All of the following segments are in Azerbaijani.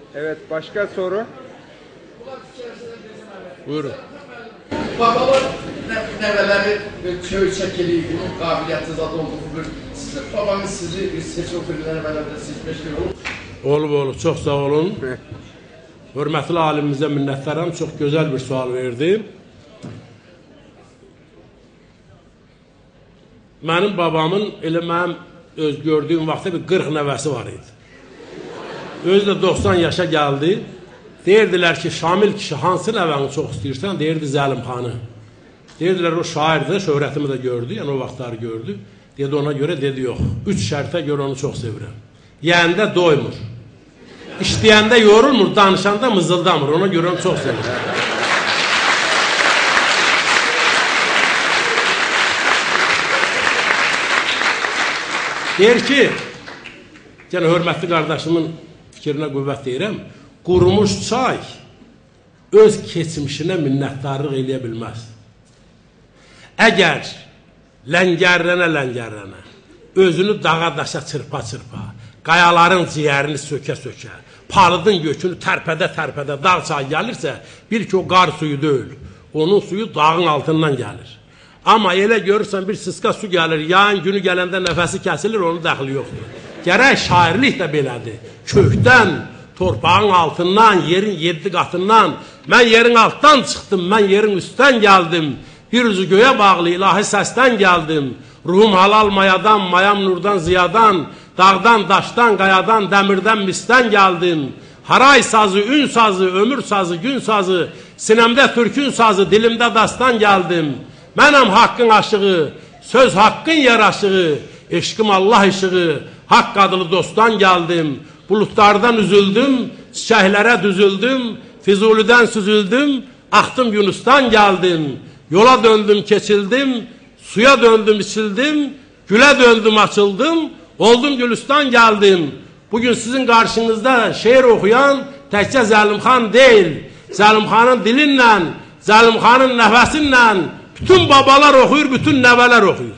Evet, başka soru? Buyurun. Babalar nəvələri köy çəkili, bunun qabiliyyəti zad olduğu sizin babanız sizi seçim nəvələrdə seçmək olur. Olub, çox sağ olun. Hörmətli alimimizə minnətlərim, çox gözəl bir sual verdi. Mənim babamın, elə mənim öz gördüyüm vaxtda bir 40 nəvəsi var idi. Özü də 90 yaşa gəldi. Deyirdilər ki, Şamil kişi hansı nəvəni çox istəyirsən? Deyirdi Zəlimxanı. Deyirdilər o şairdir, şöhrətimi də gördü, yəni o vaxtları gördü. Dedi ona görə, dedi yox. 3 şərtə görə onu çox sevirəm. Yəyəndə doymur. İşləyəndə yorulmur, danışanda mızıldamır. Ona görə onu çox sevirəm. Deyir ki, yəni hörmətli qardaşımın fikrinə qüvvət deyirəm, qurumuş çay öz keçmişinə minnətdarlıq eləyə bilməz. Əgər ləngərlənə, özünü dağa daşa çırpa, qayaların ciyərini sökə, palıdın gökünü tərpədə dağ çay gəlirsə, bil ki o qar suyu deyil, onun suyu dağın altından gəlir. Amma elə görürsən bir sıska su gəlir, yayın günü gələndə nəfəsi kəsilir, onun dəxli yoxdur. Gərək şairlik də belədir. Kökdən, torpağın altından, yerin 7 qatından, mən yerin altdan çıxdım, mən yerin üstdən gəldim, bir üzü göyə bağlı ilahi səsdən gəldim, ruhum halal mayadan, mayam nurdan ziyadan, dağdan, daşdan, qayadan, dəmirdən, misdən gəldim, haray sazı, ün sazı, ömür sazı, gün sazı, sinəmdə türkün sazı, dilimdə dastan gəldim, mənəm haqqın aşığı, söz haqqın yaraşığı, eşqim Allah işığı, haqq adlı dostdan gəldim, bulutlardan üzüldüm, çiçəklərə düzüldüm, Füzulidən süzüldüm, axtım Yunusdan gəldim, yola döndüm, keçildim, suya döndüm, içildim, gülə döndüm, açıldım, oldum Gülistan gəldim. Bugün sizin qarşınızda şeir oxuyan təkcə Zəlimxan deyil, Zəlimxanın dilinlə, Zəlimxanın nəfəsinlə bütün babalar oxuyur, bütün nəvələr oxuyur.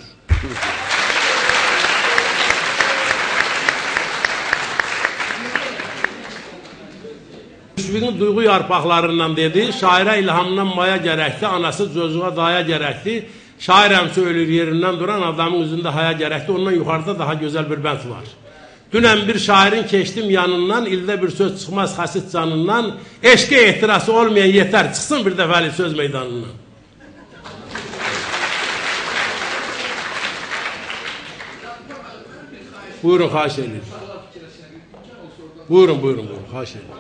Müşfiqin duyğu yarpaqlarından dedi, şairə ilhamdan maya gərəkdir, anası çocuğa daya gərəkdir, şair həmsə ölür yerindən duran adamın üzündə haya gərəkdir, ondan yuxarıda daha gözəl bir bənd var. Dünən bir şairin keçdim yanından, ildə bir söz çıxmaz xəsit canından, eşqə ehtirası olmayan yetər, çıxsın bir dəfəli söz meydanından. Buyurun, xahiş edin. Buyurun, xahiş edin.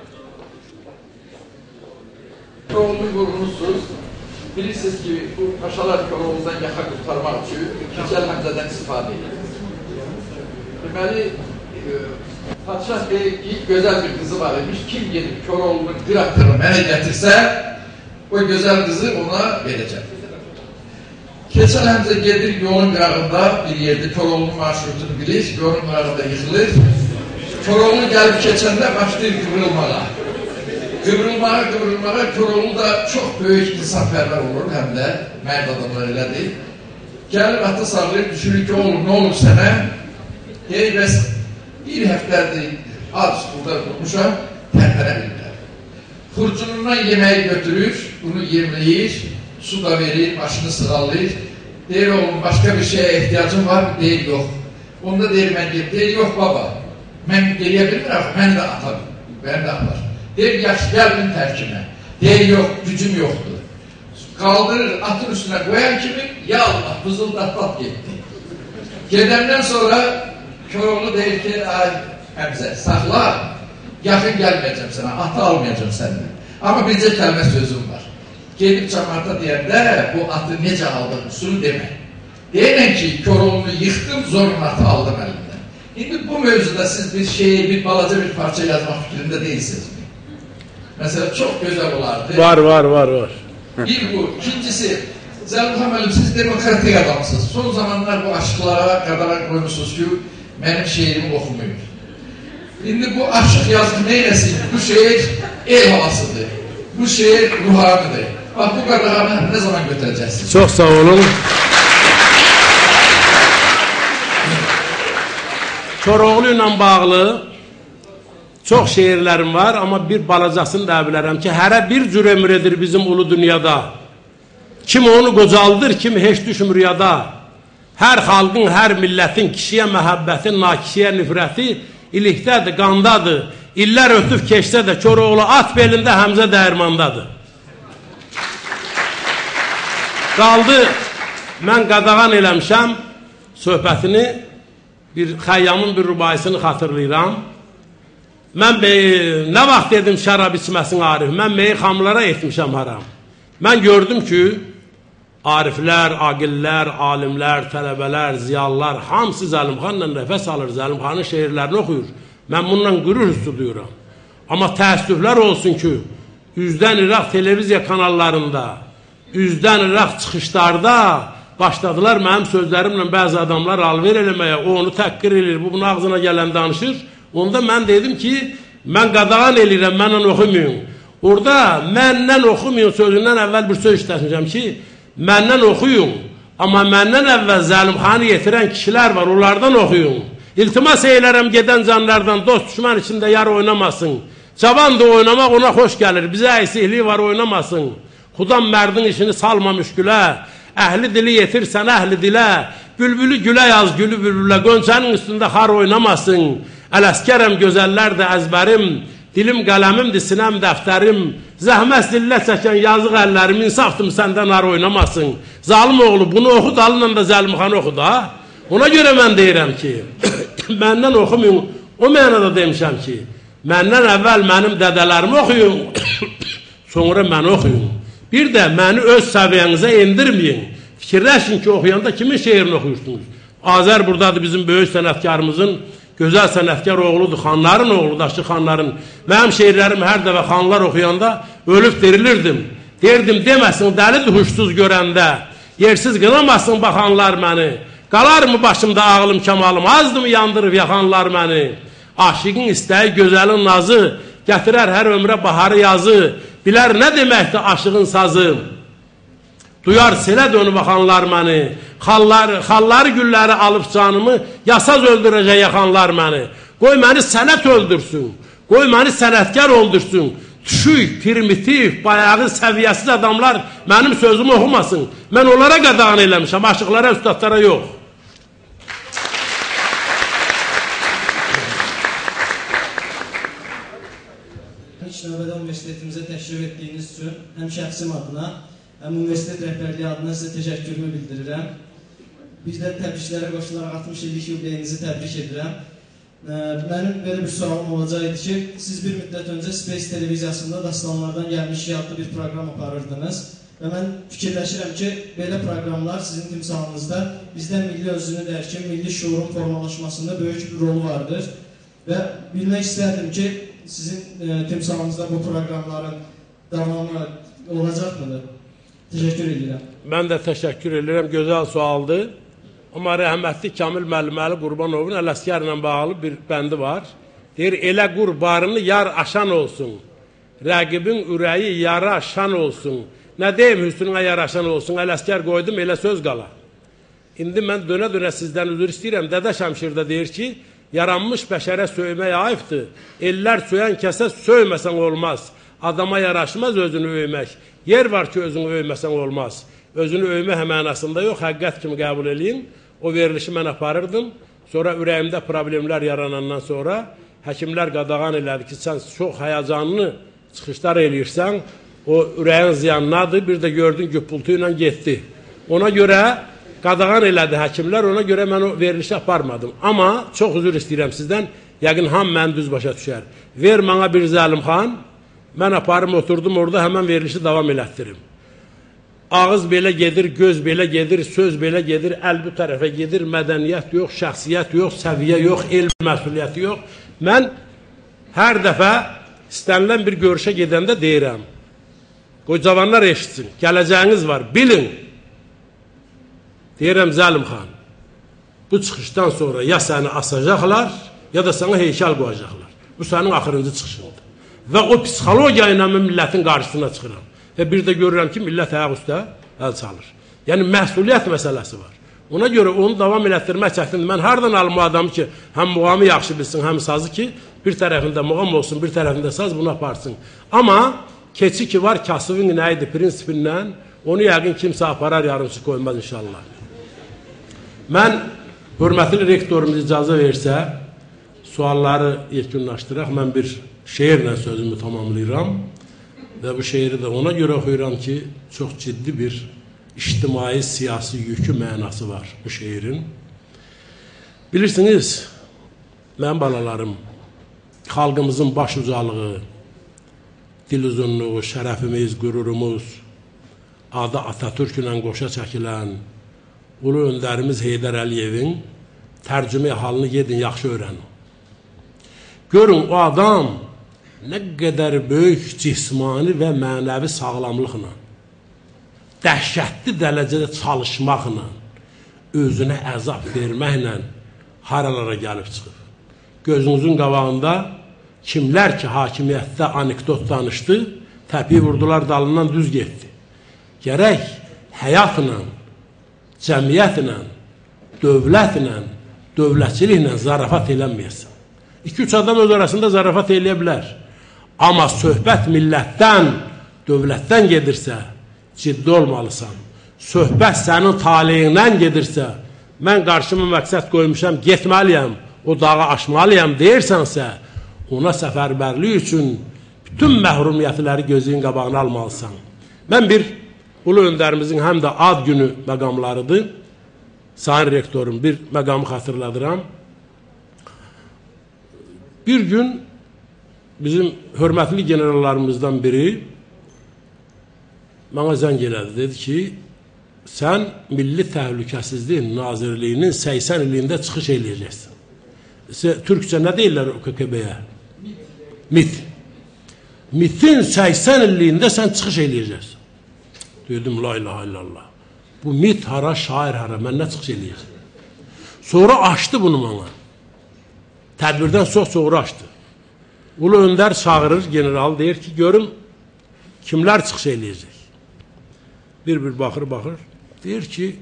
Koroğlu'nu vurmuşsunuz. Bilirsiniz ki bu paşalar Koroğlu'dan yaka kurtarmak için Keçəl Həmzədən istifadə edir. Deməli, Padişah Bey gözəl bir kızı var imiş. Kim gelip Koroğlu'nun qıraktırını mənə gətirsə, o gözəl kızı ona verəcək. Keçəl Həmzə gedir yolun qırağında bir yerde Koroğlu'nun marşrutunu bilir, yolun qırağında yıxılır. Koroğlu gəlib keçəndə başlayır qıvrılmağa. Qıvrılmağa, Koroğlu da çox böyük insafpərvər olur, həm də mərd adamlar elədir. Gəlir, atı sağlayır, düşünür ki, oğlum, nə olur sənə? Hey, bəs bir həftədir az burada durmuşam, tərpənə bilmirəm. Xurcunundan yeməyi götürür, bunu yemləyir, su da verir, başını sığallayır. Deyir, oğlum, başqa bir şeye ehtiyacım var mı? Deyir, yox. Onda deyir, mən deyir, deyir, yox baba, mən geriyə bilmirəm, mən də atam, mən də apar. Deyir, yaxşı, gəlmin tərkimə. Deyir, yox, gücüm yoxdur. Kaldırır, atın üstüne koyan kimi, ya Allah, vızıldatlat gitti. Gedəndən sonra Koroğlu deyir ki, ay Həmzə, saxla, yaxın gəlməyəcəm sənə, atı almayacam səndən. Amma bircə kəlmə sözüm var. Gedib cəmaata deyəndə, bu atı necə aldın, üstünü demək. Deyirəm ki, Koroğlu'nu yıxdım, zorun atı aldım əlimdən. İndi bu mövzuda siz bir şeyi, bir balaca bir parça yazmaq fikrində değilsiniz mi? Mesela çok güzel olardı. Var. Bir bu. İkincisi, Zəlimxan müəllim, siz demokratik adamsınız. Son zamanlar bu aşıqlara qadaran koymuşsunuz ki, benim şeirimi oxumayın. İndi bu aşıq yazdı neyləsin? Bu şeir el havasıdır. Bu şeir ruhanıdır. Bak bu qadağanı ne zaman götüreceksiniz? Çok sağ olun. Koroğlu ilə bağlı Çox şeirlərim var, amma bir balacasını da bilərəm ki, hərə bir cür ömrədir bizim ulu dünyada. Kim onu qocaldır, kim heç düşmür yada. Hər xalqın, hər millətin kişiyə məhəbbəti, nakişiyə nifrəti ilikdədir, qandadır. İllər ötüb keçsə də Koroğlu at belində, Həmzə dəyirmandadır. Qaldı, mən qadağan eləmişəm söhbətini, bir Xəyyamın bir rübaisini xatırlayıram. Mən nə vaxt dedim şərab içməsin Arif, mən meyxamlara etmişəm haram. Mən gördüm ki, ariflər, aqillər, alimlər, tələbələr, ziyalılar, hamısı Zəlimxanla nəfəs alır, Zəlimxanın şeirlərini oxuyur. Mən bundan qürur hissi duyuram. Amma təəssüflər olsun ki, üzdən İraq televiziya kanallarında, üzdən İraq çıxışlarda başladılar mənim sözlərimlə bəzi adamlar alver eləməyə, o onu təqqir edir, bu bunun ağzına gələn danışır. Onda mən dedim ki, mən qadağan eləyirəm, məndən oxumayın. Orada məndən oxumayın sözündən əvvəl bir söz işlətmişəm ki, məndən oxuyun, amma məndən əvvəl Zəlimxanı yetirən kişilər var, onlardan oxuyun. İltimas eylərəm gedən canlardan, dost düşmən içində yar oynamasın. Cavan da oynamaq ona xoş gəlir, bizə əysikliyi var oynamasın. Xudam mərdin işini salma müşkülə, əhli dili yetirsən əhli dilə, bülbülü gülə yaz gülü bülbülə, qönçənin üstündə xar oynamasın. Ələskərəm gözəllər də əzbərim, dilim qələmimdir, sinəm dəftərim, zəhməz dillə çəkən yazıq əllərim, insafdım səndən ar oynamasın. Zalim oğlu bunu oxu, dalınla da Zəlimxanı oxu da. Ona görə mən deyirəm ki, məndən oxumayın, o mənada demişəm ki, məndən əvvəl mənim dədələrimi oxuyun, sonra məni oxuyun. Bir də məni öz səviyyənizə endirməyin. Fikirləşin ki, oxuyanda kimin şeirini oxuyursunuz? Azər buradadır, bizim böyük sənətkarımızın, gözəl sənətkar oğludur, xanların oğlu, daşçı xanların. Mənim şeirlərim hər dəfə xanlar oxuyanda ölüb dirilirdim. Derdim, deməsin, dəlidir huşsuz görəndə, yersiz qınamasın baxanlar məni. Qalar mı başımda ağlım kəmalım, azdı mı yandırıb yaxanlar məni? Aşiqin istəyi, gözəlin nazı, gətirər hər ömrə baharı yazı, bilər nə deməkdir aşığın sazı? Duyar selə dönüb baxanlar məni, xalları gülləri alıb canımı, yasaz öldürəcək yaxanlar məni. Qoy məni sənət öldürsün, qoy məni sənətkar öldürsün. Düşük, primitiv, bayağı səviyyəsiz adamlar mənim sözümü oxumasın. Mən onlara qadağan eləmişəm, aşıqlara, üstadlara yox. İlk növbədə universitetimizə təşrif etdiyiniz üçün həm şəxsim adına, həm universitet rəhbərliyi adına sizə təşəkkürümü bildirirəm. Biz də təbriklərə qoşularaq 60 illik yubileyinizi təbrik edirəm. Mənim belə bir sualım olacaqdı ki, siz bir müddət öncə Space televiziyasında Dastanlardan Gəlmiş adlı bir proqram aparırdınız. Və mən fikirləşirəm ki, belə proqramlar sizin timsalınızda bizdə milli özünü dərkin, milli şuurun formalaşmasında böyük bir rolu vardır. Və bilmək istərdim ki, sizin timsalınızda bu proqramların davamı olacaq mıdır? Təşəkkür edirəm. Mən də təşəkkür edirəm, gözəl sualdır. Amma rəhmətli Kamil Müəlliməli Qurbanovun Ələskərlə bağlı bir bəndi var. Deyir, elə qurbarını yar aşan olsun, rəqibin ürəyi yara şan olsun. Nə deyim, hüsnünə yaraşan olsun, Ələskər qoydum, elə söz qala. İndi mən dönə-dönə sizdən üzr istəyirəm. Dədə Şəmşirdə deyir ki, yaranmış bəşərə söymək ayıbdır. Ellər söyən kəsə söyməsən olmaz. Adama yaraşmaz özünü öymək. Yer var ki, özünü öyməsən olmaz. Özünü öymək mənasında yox, həqiqət kimi qəbul edin. O verilişi mən aparırdım. Sonra ürəyimdə problemlər yaranandan sonra həkimlər qadağan elədi ki, sən çox həyəcanlı çıxışlar eləyirsən, o ürəyin ziyannadır, bir də gördün güppultu ilə getdi. Ona görə qadağan elədi həkimlər, ona görə mən o verilişi aparmadım. Amma çox üzr istəyirəm sizdən, yəqin ham mən düz başa düşər. Ver mənə bir Zəlimxan, mən aparım, oturdum orada, həmən verilişi davam elətdirim. Ağız belə gedir, göz belə gedir, söz belə gedir, əl bu tərəfə gedir, mədəniyyət yox, şəxsiyyət yox, səviyyə yox, elm məsuliyyəti yox. Mən hər dəfə istənilən bir görüşə gedəndə deyirəm, qoy cavanlar eşitsin, gələcəyiniz var, bilin. Deyirəm, Zəlimxan, bu çıxışdan sonra ya səni asacaqlar, ya da sana heykəl qoyacaqlar. Bu sənin axırıncı çıxışındır. Və o psixologiya ilə millətin qarşısına çıxıram. Və bir də görürəm ki, millət ayaq üstə əl çalır. Yəni, məsuliyyət məsələsi var. Ona görə onu davam elətdirmək çətindir. Mən hardan alım o adamı ki, həm muğamı yaxşı bilsin, həm sazı ki, Bir tərəfində muğam olsun, bir tərəfində saz bunu aparsın. Amma keçi ki var kasıbın nəydi prinsipindən, onu yəqin kimsə aparar, yarımçı qoymaz inşallah. Mən hörmətli rektorumuz icazə versə, sualları yekunlaşdıraq. Mən bir şeirlə sözümü tamamlayıram və bu şeiri də ona görə oxuyuram ki, çox ciddi bir ictimai siyasi yükü mənası var bu şeirin. Bilirsiniz, mənim balalarım, xalqımızın baş ucalığı, dil uzunluğu, şərəfimiz, qürurumuz, adı Atatürklə qoşa çəkilən ulu öndərimiz Heydər Əliyevin tərcümə halını gedin, yaxşı öyrənin. Görün, o adam nə qədər böyük cismani və mənəvi sağlamlıqla, dəhşətli dərəcədə çalışmaqla, özünə əzab verməklə haralara gəlib çıxıb. Gözünüzün qabağında kimlər ki, hakimiyyətdə anekdot danışdı, təpiyi vurdular, dalından düz getdi. Gərək həyatla, cəmiyyətlə, dövlətlə, dövlətçiliklə zarafat eləməyəsən. 2-3 adam öz arasında zarafat eləyə bilər. Amma söhbət millətdən, dövlətdən gedirsə, ciddi olmalısan. Söhbət sənin taleyindən gedirsə, mən qarşıma məqsəd qoymuşam, getməliyəm, o dağı aşmalıyam deyirsənsə, ona səfərbərlik üçün bütün məhrumiyyətləri gözünün qabağına almalısan. Mən bir ulu öndərimizin həm də ad günü məqamlarıdır. Sayın rektorum bir məqamı xatırladıram. Bir gün bizim hörmətli generallarımızdan biri mənə zəng elədi. Dedi ki, sən Milli Təhlükəsizlik Nazirliyinin 80 ilində çıxış eləyəcəksin. Türkçə nə deyirlər o KKB-yə? MİT. MİT-in 80 illiyində sən çıxış eləyəcəksin. Dedim, la ilahe illallah. Bu MİT hara, şair hara, mən nə çıxış eləyəcəm? Sonra açdı bunu mənə. Tədbirdən sonra açdı. Ulu öndər çağırır, general deyir ki, görüm kimlər çıxış eləyəcək. Bir baxır. Deyir ki,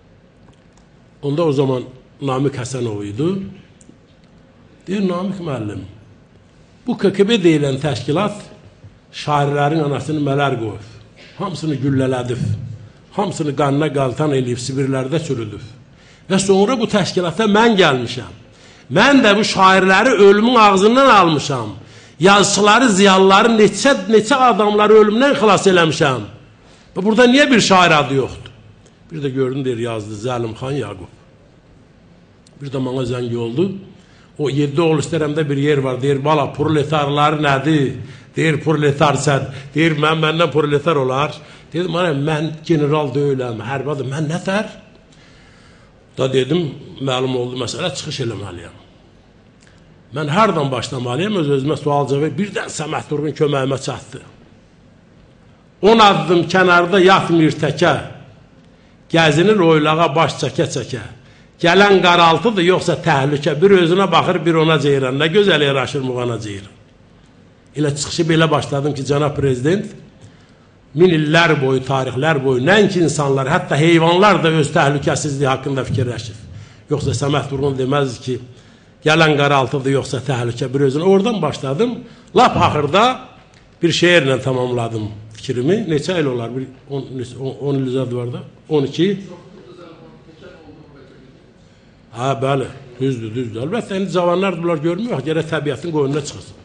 onda o zaman Namik Həsənov idi. Deyir, Namik müəllim, bu KKB deyilən təşkilat şairlərin anasını mələr qoyub. Hamısını güllələdib. Hamısını qanına qaltan eləyib, Sibirlərdə çürüdüb. Və sonra bu təşkilata mən gəlmişəm. Mən də bu şairləri ölümün ağzından almışam. Yazıçıları, ziyalıları, neçə adamları ölümdən xilas eləmişəm. Və burada niyə bir şair adı yoxdur? Bir də gördüm, deyir, yazdı Zəlimxan Yaqub. Bir də mənə zəngi oldu. O 7 oğul istərəmdə bir yer var. Deyir, bala, proletarlar nədir? Deyir, proletarsən. Deyir, məndən proletar olar. Dedim, mən general deyiləm, hərbadır. Mən nətər? Da dedim, məlum oldu məsələ, çıxış eləməliyəm. Mən hərdən başlamalıyım, öz-özümə sual cavab. Birdən Səməd Turğun köməyimə çatdı. 10 addım kənarda yatmır təkə. Gəzinir oylağa baş çəkə-çəkə. Gələn qaraltıdır, yoxsa təhlükə. Bir özünə baxır, bir ona ceyran. Nə gözəl yaraşır muğana ceyran. Elə çıxışı belə başladım ki, cənab prezident, min illər boyu, tarixlər boyu, nəinki insanlar, hətta heyvanlar da öz təhlükəsizliyi haqqında fikirləşir. Yoxsa Səməd Turğun deməzdi ki, gələn qaraltıdır, yoxsa təhlükə. Bir özünə oradan başladım. Lap axırda bir şeirlə tamamladım fikrimi. Neçə il olar? 10 il üzədi var da? 12. Ha, bəli. Düzdür. Əlbəttə, cavanlar bunlar görmüyor. Gərək təbiətin qoyununa çıxırsın.